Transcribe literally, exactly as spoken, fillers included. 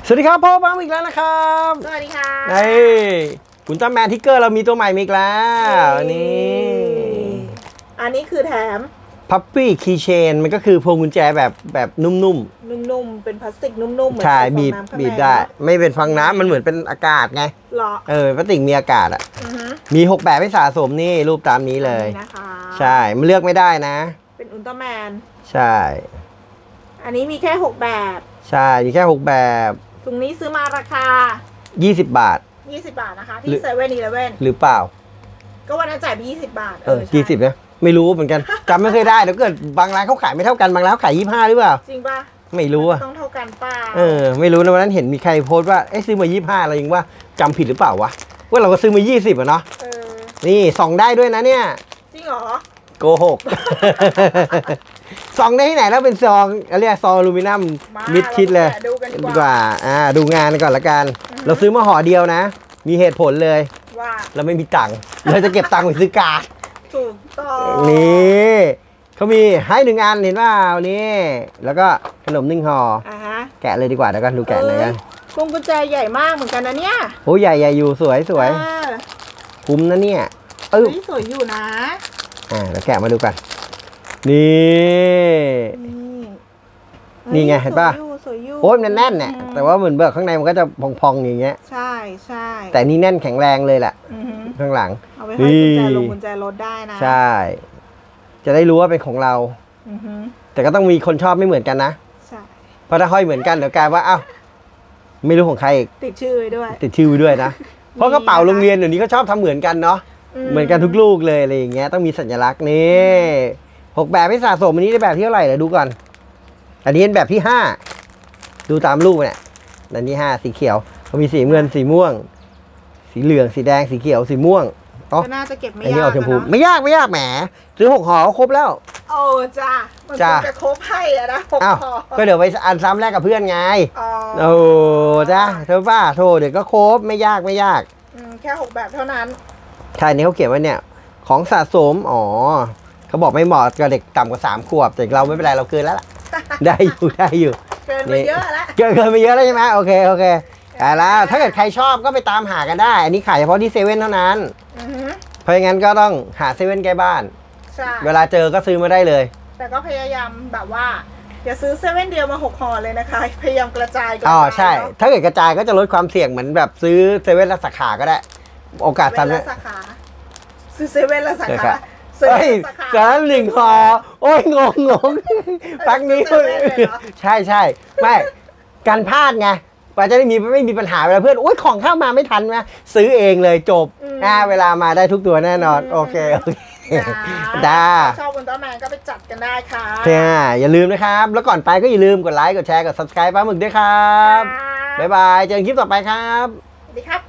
สวัสดีครับพ่อบ้างอีกแล้วนะครับสวัสดีค่ะในอุลตร้าแมนทิกเกอร์เรามีตัวใหม่อีกแล้วนี่อันนี้คือแถมพัฟฟี่คีย์เชนมันก็คือพวงกุญแจแบบแบบนุ่มๆนุ่มๆเป็นพลาสติกนุ่มๆเหมือนใช่บีบบีบได้ไม่เป็นฟองน้ำมันเหมือนเป็นอากาศไงหรอเออพลาสติกมีอากาศอ่ะมีหกแบบให้สะสมนี่รูปตามนี้เลยนะคะใช่มันเลือกไม่ได้นะเป็นอุลตร้าแมนใช่อันนี้มีแค่หกแบบใช่มีแค่หกแบบถุงนี้ซื้อมาราคายี่สิบบาทยี่สิบบาทนะคะที่เซเว่นอีเลฟเว่นหรือเปล่าก็วันนั้นจ่ายไปยี่สิบบาทเออยี่สิบนะไม่รู้เหมือนกันจำไม่เคยได้เดี๋ยวเกิดบางร้านเขาขายไม่เท่ากันบางร้านขายยี่สิบห้าหรือเปล่าจริงป่ะไม่รู้อะต้องเท่ากันป่ะเออไม่รู้นะวันนั้นเห็นมีใครโพสต์ว่าเอ๊ะซื้อมายี่สิบห้าอะไรยังว่าจำผิดหรือเปล่าวะว่าเราก็ซื้อมายี่สิบอะเนาะนี่ส่องได้ด้วยนะเนี่ยจริงเหรอโกหกส่องได้ที่ไหนแล้วเป็นซองอะไรซองอลูมิเนียมมิดชิดเลยดีกว่าอ่าดูงานก่อนละกันเราซื้อมาห่อเดียวนะมีเหตุผลเลยว่าเราไม่มีตังค์เราจะเก็บตังค์ไปซื้อกาดถูกต้องนี่เขามีให้หนึ่งอันเห็นว่าวันนี้แล้วก็ขนมนึ่งห่อแกะเลยดีกว่าเดี๋ยวกันดูแกะเลยกันพวงกุญแจใหญ่มากเหมือนกันนะเนี่ยโอ้ใหญ่ใหญ่อยู่สวยสวยคุ้มนะเนี่ยเออสวยอยู่นะอ่าแล้วแกะมาดูกันนี่นี่ไงเห็นป่ะโอ้ยมันแน่นเนี่ยแต่ว่าเหมือนเบิกข้างในมันก็จะพองๆอย่างเงี้ยใช่ใช่แต่นี่แน่นแข็งแรงเลยแหละข้างหลังเอาไว้ให้กุญแจลงกุญแจรถได้นะใช่จะได้รู้ว่าเป็นของเราแต่ก็ต้องมีคนชอบไม่เหมือนกันนะใช่เพราะถ้าห้อยเหมือนกันเดี๋ยวกลายว่าอ้าวไม่รู้ของใครติดชื่อด้วยติดชื่อด้วยนะเพราะกระเป๋าโรงเรียนเดี๋ยวนี้เขาชอบทำเหมือนกันเนาะเหมือนกันทุกลูกเลยอะไรอย่างเงี้ยต้องมีสัญลักษณ์นี่หกแบบให้สะสมอันนี้ได้แบบที่เท่าไหร่เดี๋ยวดูก่อนอันนี้เป็นแบบที่ห้าดูตามรูปเนี่ยอันที่ห้าสีเขียวเขามีสีเงินสีม่วงสีเหลืองสีแดงสีเขียวสีม่วงอ๋อน่าจะเก็บไม่ยากนะไม่ยากไม่ยากแหมซื้อหกห่อครบแล้วโอ้จ้ามันจะครบให้อะนะหกห่อก็เดี๋ยวไปอันซ้ำแรกกับเพื่อนไงโอ้จ้าเธอป้าโทรเดี๋ยวก็ครบไม่ยากไม่ยากแค่หกแบบเท่านั้นใช่นี่เขาเขียนไว้เนี่ยของสะสมอ๋อเขาบอกไม่เหมาะกับเด็กต่ำกว่าสามขวบแต่เราไม่เป็นไรเราเกินแล้วล่ะได้อยู่ได้อยู่เกินไปเยอะแล้วเกินเกินไปเยอะแล้วใช่ไหมโอเคโอเคแต่แล้วถ้าเกิดใครชอบก็ไปตามหากันได้อันนี้ขายเฉพาะที่เซเว่นเท่านั้นเพราะงั้นก็ต้องหาเซเว่นใกล้บ้านเวลาเจอก็ซื้อมาได้เลยแต่ก็พยายามแบบว่าอย่าซื้อเซเว่นเดียวมาหกห่อเลยนะคะพยายามกระจายกันอ๋อใช่ถ้าเกิดกระจายก็จะลดความเสี่ยงเหมือนแบบซื้อเซเว่นละสาขาก็ได้โอกาสทำละสาขาซื้อเซเว่นละสาขาเฮ้ยสารหนึ่งห่อโอ้ยงงงงปักนี้ใช่ใช่ไม่การพลาดไงว่าจะได้มีไม่มีปัญหาเวลาเพื่อนโอ้ยของเข้ามาไม่ทันนะซื้อเองเลยจบอ่าเวลามาได้ทุกตัวแน่นอนโอเคโอเคจ้าชอบอุลตร้าแมนก็ไปจัดกันได้ค่ะอย่าลืมนะครับแล้วก่อนไปก็อย่าลืมกดไลค์กดแชร์กด ซับสไครบ์ ปลาหมึกด้วยครับบ๊ายบายเจอกันคลิปต่อไปครับสวัสดีครับ